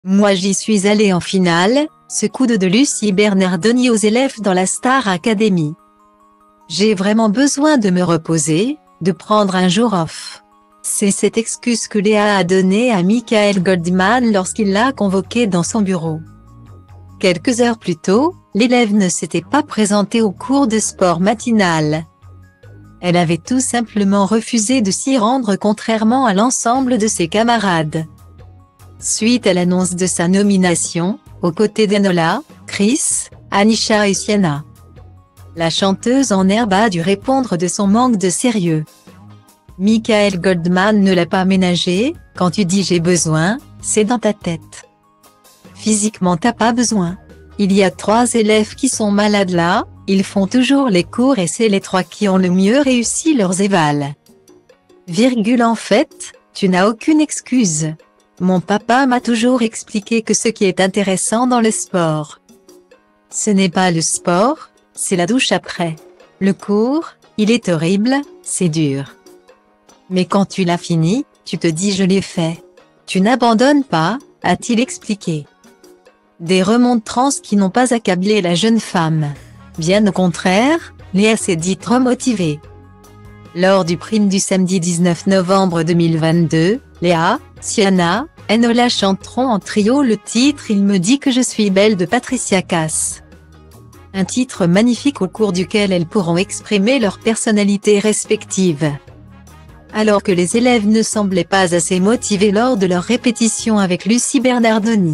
Moi j'y suis allée en finale, ce coup de Lucie Bernardoni aux élèves dans la Star Academy. J'ai vraiment besoin de me reposer, de prendre un jour off. C'est cette excuse que Léa a donnée à Michael Goldman lorsqu'il l'a convoqué dans son bureau. Quelques heures plus tôt, l'élève ne s'était pas présentée au cours de sport matinal. Elle avait tout simplement refusé de s'y rendre contrairement à l'ensemble de ses camarades. Suite à l'annonce de sa nomination, aux côtés d'Enola, Chris, Anisha et Sienna. La chanteuse en herbe a dû répondre de son manque de sérieux. Michael Goldman ne l'a pas ménagé, quand tu dis j'ai besoin, c'est dans ta tête. Physiquement t'as pas besoin. Il y a 3 élèves qui sont malades là, ils font toujours les cours et c'est les 3 qui ont le mieux réussi leurs évals. En fait, tu n'as aucune excuse. Mon papa m'a toujours expliqué que ce qui est intéressant dans le sport, ce n'est pas le sport, c'est la douche après. Le cours, il est horrible, c'est dur. Mais quand tu l'as fini, tu te dis je l'ai fait. Tu n'abandonnes pas, a-t-il expliqué. Des remontrances qui n'ont pas accablé la jeune femme. Bien au contraire, Léa s'est dite remotivée. Lors du prime du samedi 19 novembre 2022, Léa, Sienna, Enola chanteront en trio le titre Il me dit que je suis belle de Patricia Cass. Un titre magnifique au cours duquel elles pourront exprimer leur personnalité respective. Alors que les élèves ne semblaient pas assez motivés lors de leur répétition avec Lucie Bernardoni.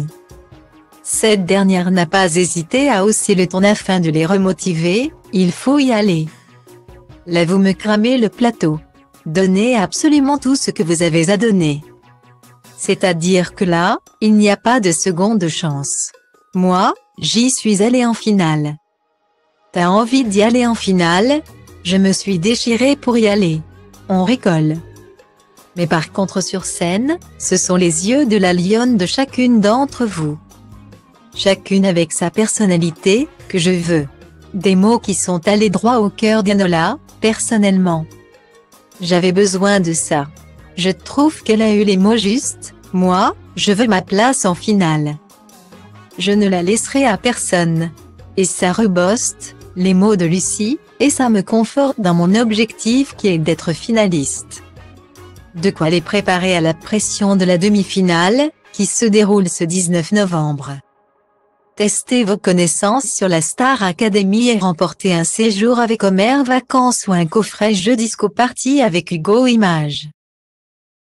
Cette dernière n'a pas hésité à hausser le ton afin de les remotiver, il faut y aller. Là vous me cramez le plateau. Donnez absolument tout ce que vous avez à donner. C'est-à-dire que là, il n'y a pas de seconde chance. Moi, j'y suis allée en finale. T'as envie d'y aller en finale? Je me suis déchirée pour y aller. On rigole. Mais par contre sur scène, ce sont les yeux de la lionne de chacune d'entre vous. Chacune avec sa personnalité, que je veux. Des mots qui sont allés droit au cœur d'Enola, personnellement. J'avais besoin de ça. Je trouve qu'elle a eu les mots justes, moi, je veux ma place en finale. Je ne la laisserai à personne. Et ça reboste, les mots de Lucie, et ça me conforte dans mon objectif qui est d'être finaliste. De quoi les préparer à la pression de la demi-finale, qui se déroule ce 19 novembre. Testez vos connaissances sur la Star Academy et remportez un séjour avec Omer Vacances ou un coffret jeu disco party avec Hugo Images.